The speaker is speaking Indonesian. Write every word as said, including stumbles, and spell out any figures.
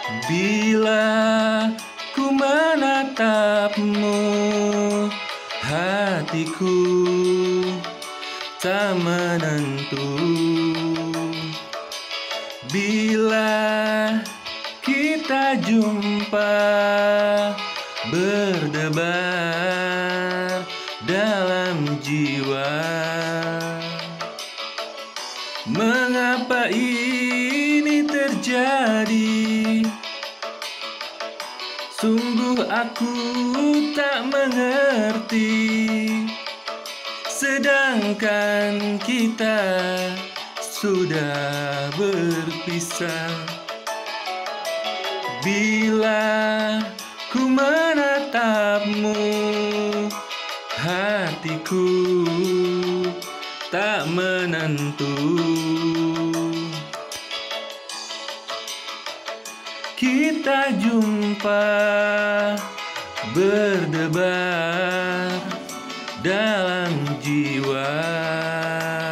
Bila ku menatapmu, hatiku tak menentu. Bila kita jumpa, berdebar dalam jiwa. Mengapa ini terjadi? Sungguh aku tak mengerti. Sedangkan kita sudah berpisah. Bila ku menatapmu, hatiku tak menentu. Kita jumpa, berdebar dalam jiwa.